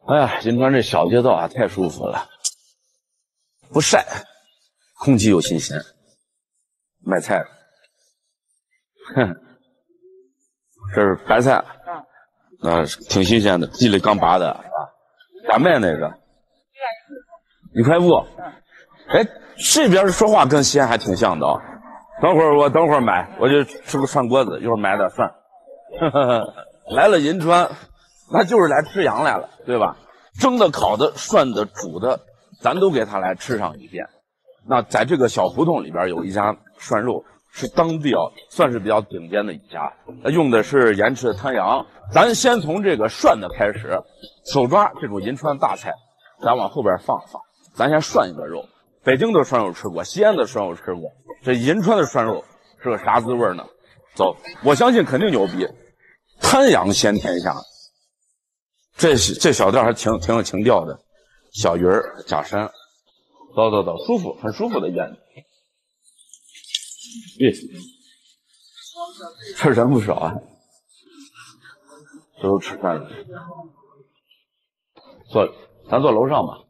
哎呀，银川这小街道啊，太舒服了，不晒，空气又新鲜。卖菜，哼，这是白菜，挺新鲜的，地里刚拔的，咋卖那个？1块5。哎，这边说话跟西安还挺像的啊。等会儿买，我就吃个涮锅子，一会儿买点涮。来了银川，那就是来吃羊来了，对吧？蒸的、烤的、涮的、煮的，咱都给他来吃上一遍。那在这个小胡同里边有一家涮肉，是当地算是比较顶尖的一家，用的是盐池的滩羊。咱先从这个涮的开始，手抓这种银川大菜，咱往后边放放。咱先涮一个肉，北京的涮肉吃过，西安的涮肉吃过，这银川的涮肉是个啥滋味呢？走，我相信肯定牛逼。滩羊先天下，这小店还挺有情调的，小鱼儿、假山，走，舒服，很舒服的院子。这人不少啊，这都吃饭了。咱坐楼上吧，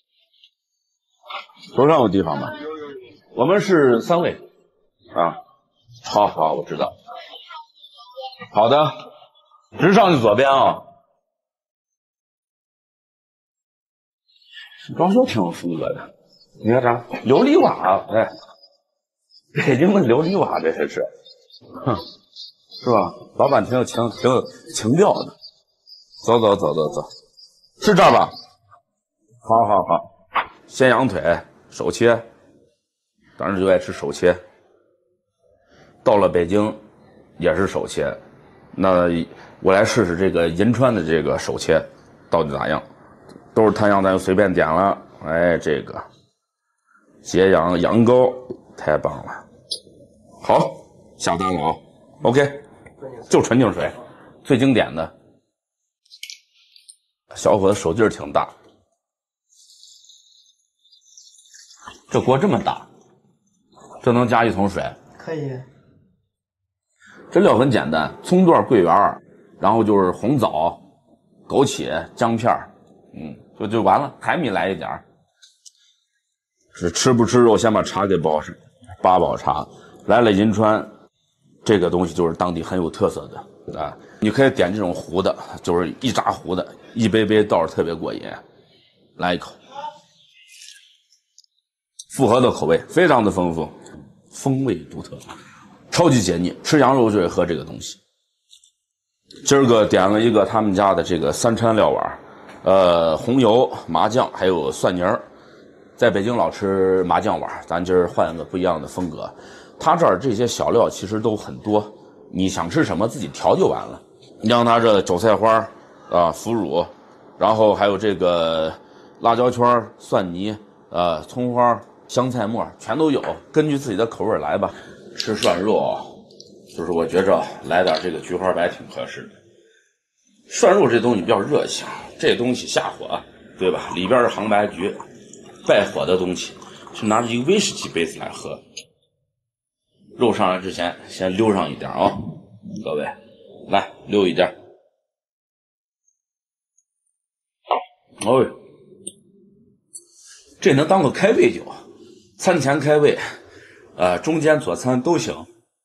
楼上有地方吗？我们是3位啊。好，我知道。好的，直上去左边啊。装修挺有风格的，你看啥？琉璃瓦，哎，北京的琉璃瓦，这是，是吧？老板挺有情调的。走，是这儿吧？好，鲜羊腿手切，当然就爱吃手切。到了北京也是手切，那我来试试这个银川的这个手切到底咋样？都是滩羊，咱就随便点了。哎，这个节羊羊羔太棒了，好，下单了啊。OK， 就纯净水，最经典的。小伙子手劲儿挺大，这锅这么大，这能加1桶水？ 可以。 这料很简单，葱段、桂圆，然后就是红枣、枸杞、姜片，就完了。海米来一点。是吃不吃肉，先把茶给包上。八宝茶来了银川，这个东西就是当地很有特色的啊。你可以点这种糊的，就是一炸糊的，一杯杯倒着特别过瘾。来一口，复合的口味非常的丰富，风味独特，超级解腻。吃羊肉就得喝这个东西。今儿个点了一个他们家的这个3掺料碗，红油、麻酱还有蒜泥儿。在北京老吃麻酱碗，咱今儿换个不一样的风格。他这儿这些小料其实都很多，你想吃什么自己调就完了。你像他这韭菜花腐乳，然后还有这个辣椒圈、蒜泥、葱花、香菜末，全都有，根据自己的口味来吧。吃涮肉就是我觉着来点这个菊花白挺合适的。涮肉这东西比较热性，这东西下火，对吧？里边是杭白菊，败火的东西，是拿着一个威士忌杯子来喝。肉上来之前先溜上一点啊，各位，来溜一点。哦，这能当个开胃酒，餐前开胃，中间佐餐都行。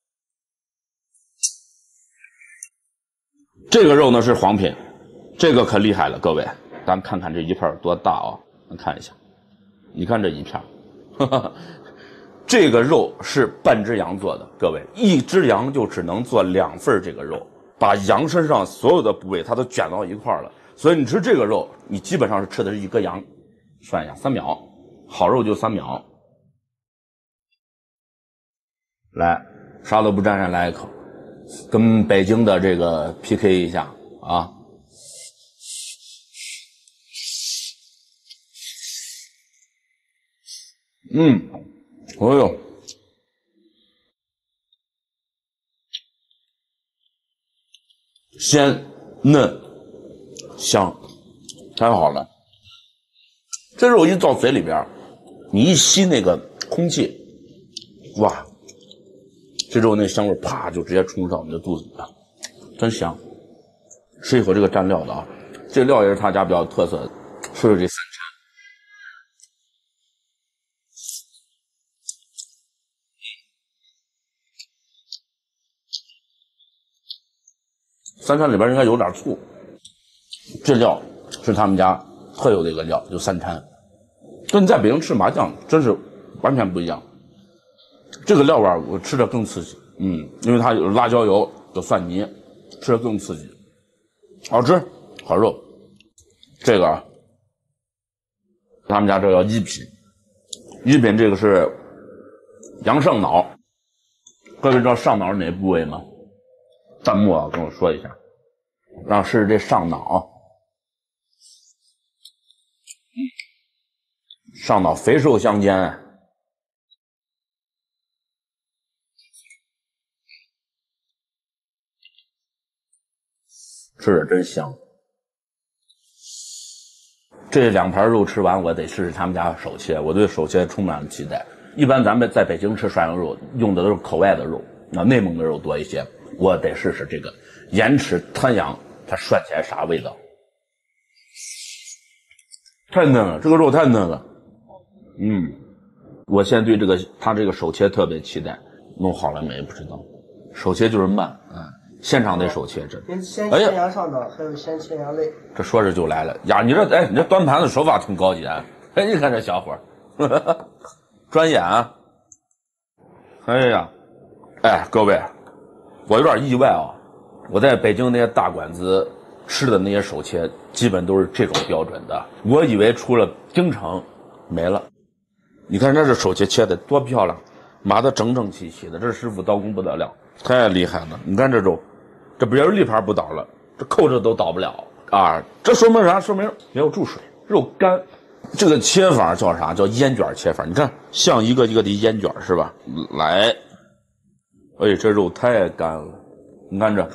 这个肉呢是黄品，这个可厉害了，各位，咱看看这一片多大啊！咱看一下，你看这一片，这个肉是半只羊做的，各位，一只羊就只能做2份这个肉，把羊身上所有的部位它都卷到一块了，所以你吃这个肉，你基本上是吃的是一个羊。算一下，3秒，好肉就3秒。来，啥都不沾，来一口，跟北京的这个 PK 一下啊！哦呦，鲜嫩香，太好了！这肉一到嘴里边，你一吸那个空气，哇，这肉那香味啪就直接冲上你的肚子里了，真香！吃一口这个蘸料的啊， 这料也是他家比较特色的，是这三掺里边应该有点醋。这料是他们家特有的一个料，就三掺，跟你在北京吃麻酱真是完全不一样。这个料味我吃着更刺激，因为它有辣椒油，有蒜泥，吃着更刺激，好吃，好肉。这个啊，他们家这叫一品，一品这个是羊上脑，各位知道上脑是哪部位吗？弹幕啊，跟我说一下。然后是这上脑，上脑肥瘦相间，吃着真香。这两盘肉吃完，我得试试他们家手切，我对手切充满了期待。一般咱们在北京吃涮羊肉用的都是口外的肉，内蒙的肉多一些，我得试试这个盐池滩羊，它涮起来啥味道？太嫩了，这个肉太嫩了。我现在对他这个手切特别期待，弄好了没不知道。手切就是慢现场得手切这。 先切羊上脑，还有先切羊肋。 这说着就来了呀！你这端盘子手法挺高级啊！你看这小伙儿，专业啊！哎呀，各位，我有点意外啊！我在北京那些大馆子吃的那些手切，基本都是这种标准的。我以为除了京城没了。你看这手切的多漂亮，码的整整齐齐的，这师傅刀工不得了，太厉害了！你看这肉，这别人立盘不倒了，这扣着都倒不了啊！这说明啥？说明没有注水，肉干。这个切法叫啥？叫烟卷切法。你看，像一个一个的烟卷是吧？来，这肉太干了，你看这，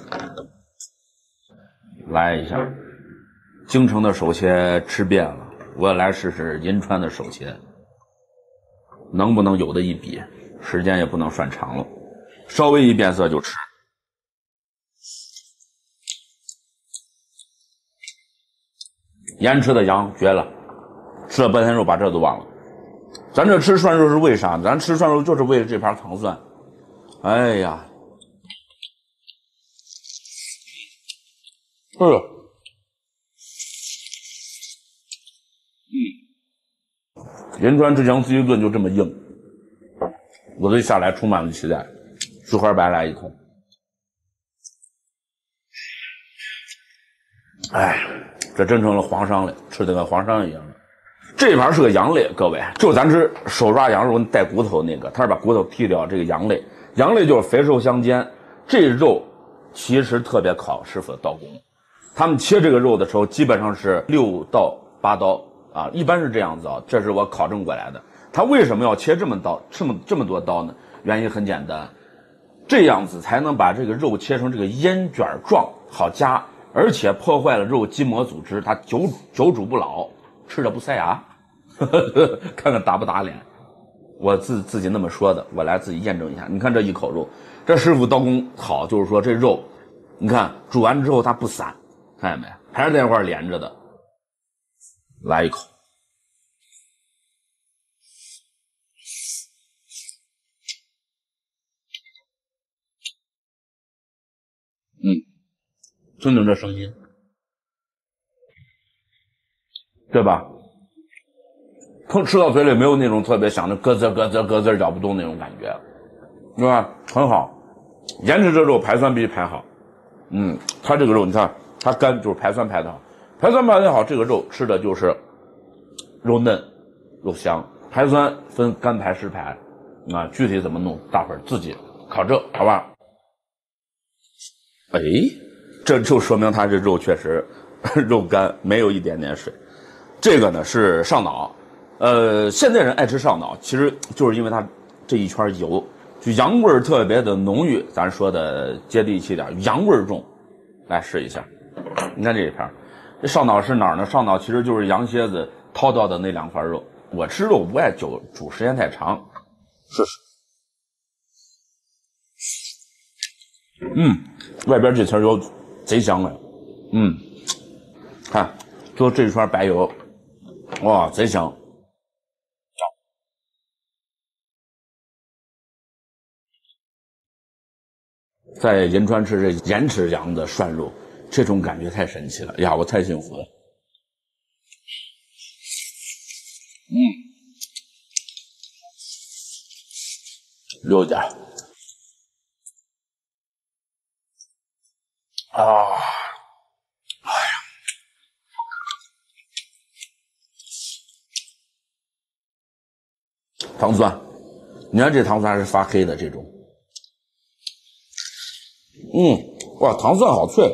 来一下。京城的手切吃遍了，我来试试银川的手切。能不能有的一比，时间也不能算长了，稍微一变色就吃。盐吃的羊绝了，吃了半天肉把这都忘了。咱这吃涮肉是为啥？咱吃涮肉就是为了这盘糖蒜。哎呀，银川之前自己炖就这么硬，我对下来充满了期待。菊花白来一口，这真成了皇上了，吃的跟皇上一样。这盘是个羊肋，各位，就咱吃手抓羊肉带骨头那个，他是把骨头剔掉，这个羊肋，羊肋就是肥瘦相间。这肉其实特别考师傅的刀工，他们切这个肉的时候基本上是6到8刀。一般是这样子这是我考证过来的。他为什么要切这么多刀呢？原因很简单，这样子才能把这个肉切成这个烟卷状，好夹，而且破坏了肉筋膜组织，它久煮不老，吃着不塞牙。看看打不打脸？我自己那么说的，我来自己验证一下。你看这一口肉，这师傅刀工好，就是说这肉，你看煮完之后它不散，看见没？还是在那块连着的。来一口，听听这声音，对吧？吃到嘴里没有那种特别响的咯吱咯吱咯吱咬不动那种感觉，对吧？很好，盐池这肉排酸必须排好。它这个肉你看，它干就是排酸排的好，排酸排的好，这个肉吃的就是肉嫩肉香。排酸分干排湿排具体怎么弄大伙儿自己考证好吧。这就说明它这肉确实肉干，没有一点点水。这个呢是上脑，现在人爱吃上脑，其实就是因为它这一圈油，就羊味儿特别的浓郁，咱说的接地气点，羊味儿重。来试一下，你看这一片，这上脑是哪儿呢？上脑其实就是羊蝎子掏到的那2块肉。我吃肉不爱煮时间太长，试试。外边这层油贼香啊， 看，最后这一圈白油，哇，贼香。在银川吃这盐池羊的涮肉，这种感觉太神奇了呀！我太幸福了。溜点啊！哎呀，糖酸，你看这糖酸还是发黑的这种。哇，糖蒜好脆，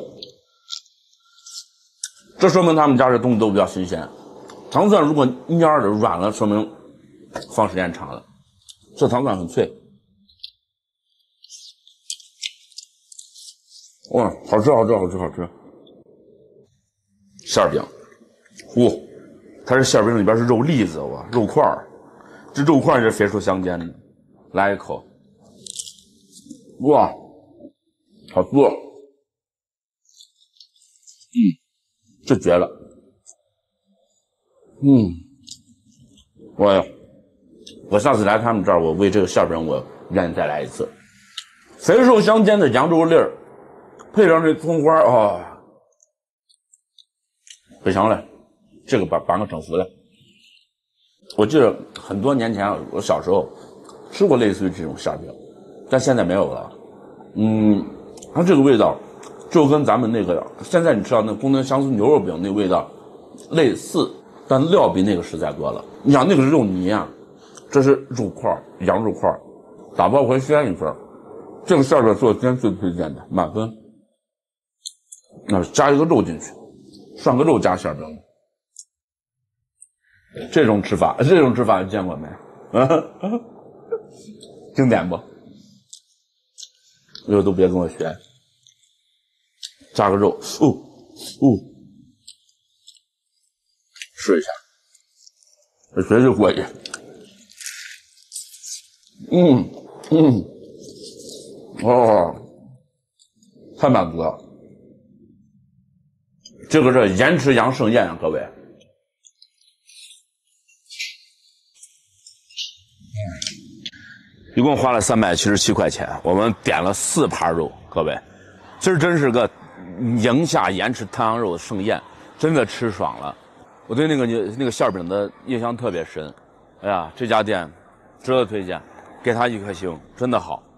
这说明他们家这东西都比较新鲜。糖蒜如果蔫的软了，说明放时间长了。这糖蒜很脆，哇，好吃好吃好吃好吃。馅饼，它这馅饼里边是肉粒子，哇，肉块儿，这肉块是肥瘦相间的。来一口，哇，好酥。这绝了。我下次来他们这儿，我为这个馅饼我愿意再来一次。肥瘦相间的扬州粒儿，配上这葱花啊，不行了，这个搬个整服了。我记得很多年前，我小时候吃过类似于这种馅饼，但现在没有了。它这个味道就跟咱们那个现在你吃到那功能香酥牛肉饼那味道类似，但料比那个实在多了。你想那个是肉泥啊，这是肉块，羊肉块，打包回西安一份。这个馅饼是我今天最推荐的，满分。那加一个肉进去，涮个肉加馅饼。这种吃法你见过没？经典不？以后都别跟我学。加个肉，试一下，这绝对过瘾。太满足了。这个是盐池羊盛宴啊，各位。一共花了377块钱，我们点了4盘肉，各位，今儿真是个宁夏盐池汤羊肉的盛宴，真的吃爽了。我对那个馅饼的印象特别深，哎呀，这家店值得推荐，给他1颗星，真的好。